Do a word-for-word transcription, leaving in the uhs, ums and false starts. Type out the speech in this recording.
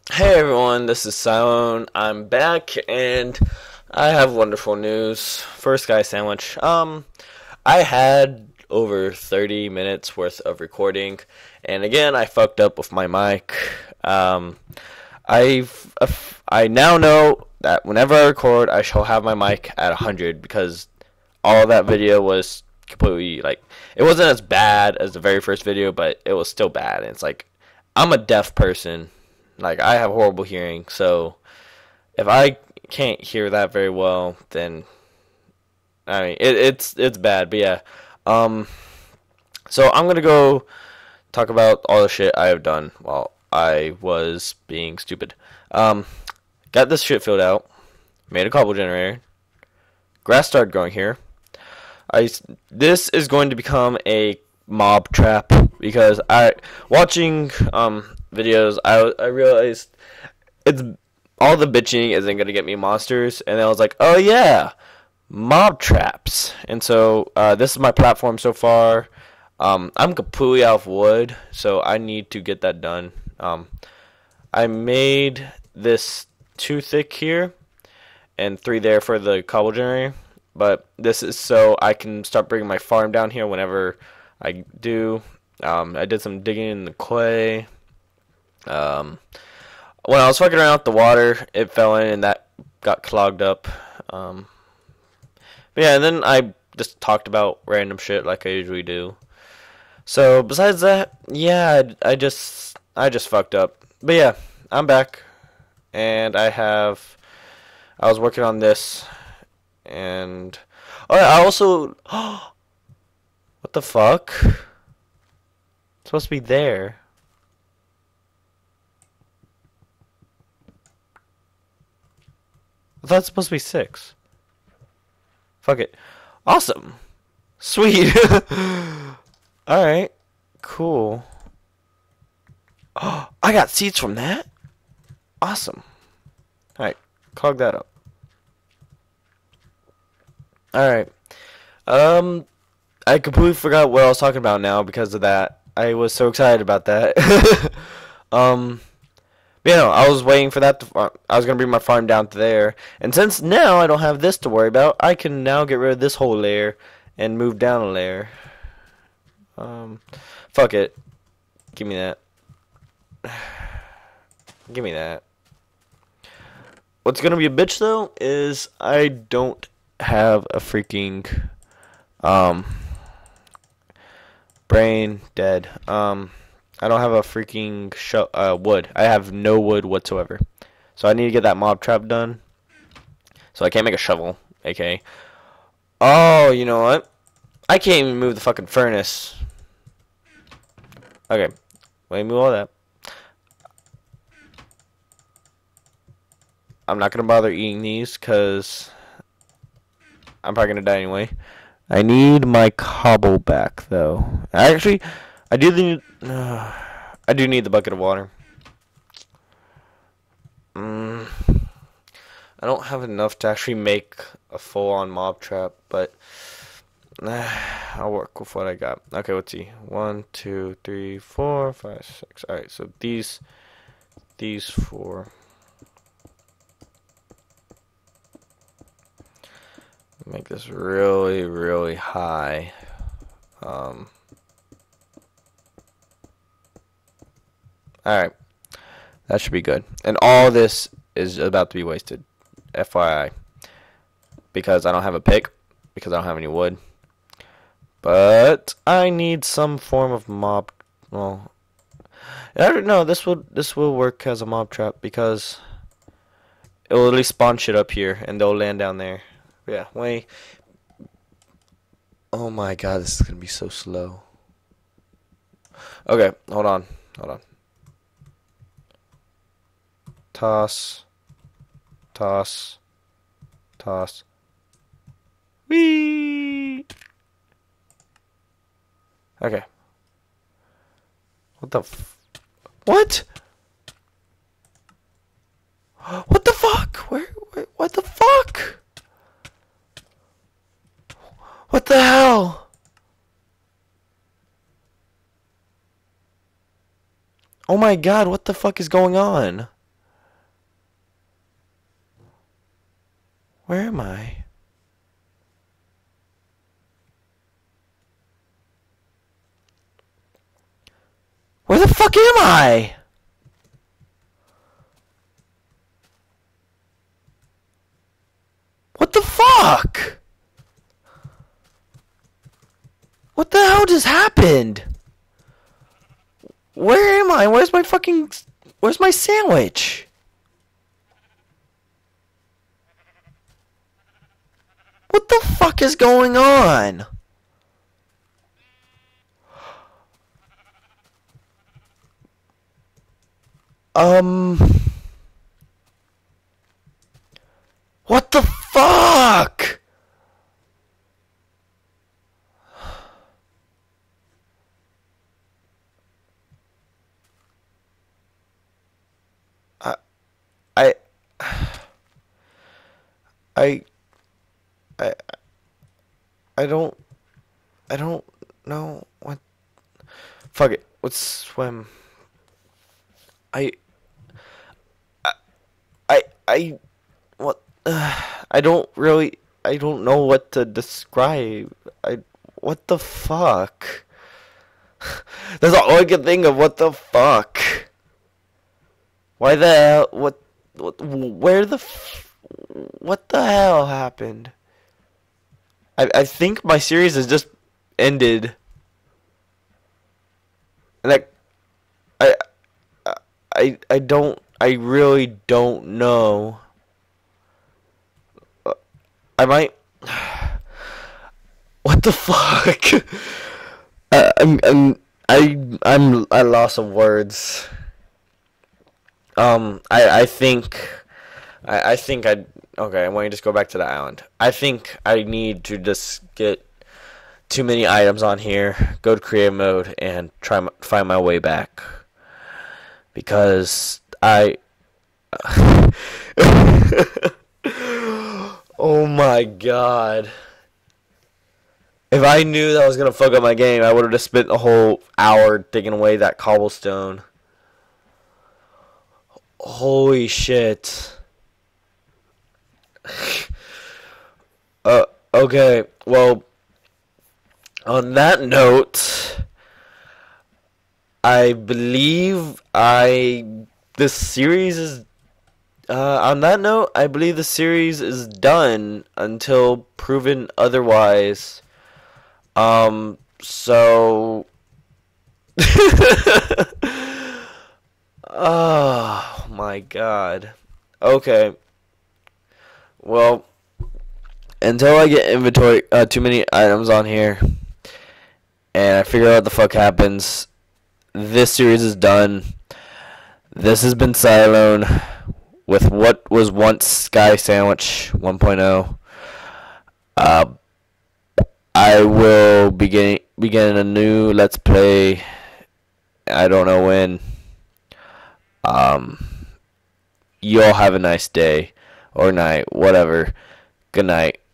Hey everyone, this is Silone. I'm back and I have wonderful news for Sky Sandwich. Um, I had over thirty minutes worth of recording, and again, I fucked up with my mic. Um, I've, I now know that whenever I record, I shall have my mic at one hundred because all of that video was completely like, it wasn't as bad as the very first video, but it was still bad. And it's like, I'm a deaf person, like I have horrible hearing, so if I can't hear that very well, then I mean it, it's it's bad. But yeah, um, so I'm gonna go talk about all the shit I have done while I was being stupid. Um, got this shit filled out, made a cobble generator, grass started growing here. I this is going to become a mob trap because I watching um videos I I realized it's all the bitching isn't gonna get me monsters, and I was like, oh yeah, mob traps. And so uh, this is my platform so far. Um, I'm completely out of wood, so I need to get that done. Um, I made this two thick here and three there for the cobble generator, but this is so I can start bringing my farm down here whenever I do. Um, I did some digging in the clay. Um, when I was fucking around with the water, it fell in and that got clogged up. Um, but yeah, and then I just talked about random shit like I usually do. So besides that, yeah, I, I just I just fucked up. But yeah, I'm back, and I have I was working on this, and oh, yeah, I also what the fuck? It's supposed to be there. I thought it's supposed to be six. Fuck it. Awesome. Sweet. Alright. Cool. Oh, I got seeds from that. Awesome. Alright. Clog that up. Alright. Um, I completely forgot what I was talking about now because of that. I was so excited about that. um, but, you know, I was waiting for that to farm. I was going to bring my farm down to there. And since now I don't have this to worry about, I can now get rid of this whole layer and move down a layer. Um, fuck it. Give me that. Give me that. What's gonna be a bitch though is I don't have a freaking um brain dead. Um, I don't have a freaking sho uh wood. I have no wood whatsoever. So I need to get that mob trap done. So I can't make a shovel, aka. Oh, you know what? I can't even move the fucking furnace. Okay, let me move all that. I'm not gonna bother eating these because I'm probably gonna die anyway. I need my cobble back though. Actually, I do need. Uh, I do need the bucket of water. Mm, I don't have enough to actually make a full-on mob trap, but uh, I'll work with what I got. Okay, let's see. One, two, three, four, five, six. All right, so these, these four. Make this really, really high. Um, Alright, that should be good. And all this is about to be wasted, F Y I. Because I don't have a pick, because I don't have any wood. But I need some form of mob. Well, I don't know. This will this will work as a mob trap because it will at least spawn shit up here, and they'll land down there. Yeah, wait. Oh my god, this is gonna be so slow. Okay, hold on, hold on. Toss, toss, toss. Whee! Okay. What the f- What? What the fuck? Where, where what the fuck? What the hell? Oh my god, what the fuck is going on? Where am I? Where the fuck am I? What the fuck? What the hell just happened? Where am I? Where's my fucking... Where's my sandwich? What the fuck is going on? Um... What the fuck? I... I... I... I... I don't... I don't know what... Fuck it. Let's swim. I... I... I... I what... Uh, I don't really... I don't know what to describe. I... What the fuck? That's all I can think of. What the fuck? Why the hell? What... what where the... F what the hell happened? I, I think my series has just ended. And I, I, I, I don't, I really don't know. I might, what the fuck? I, I'm, I'm, I, I'm at a loss of words. Um, I, I think, I, I think I, okay, I want you to just go back to the island. I think I need to just get too many items on here, go to creative mode, and try to find my way back. Because I... oh my god. If I knew that I was going to fuck up my game, I would have just spent a whole hour taking away that cobblestone. Holy shit. uh, okay, well, on that note, I believe I, this series is, uh, on that note, I believe the series is done until proven otherwise. Um, so, oh my god. Okay. Well, until I get inventory, uh, too many items on here, and I figure out what the fuck happens, this series is done. This has been Cylone with what was once Sky Sandwich one point oh. Uh, I will begin begin a new Let's Play. I don't know when. Um, you all have a nice day or night, whatever. Good night.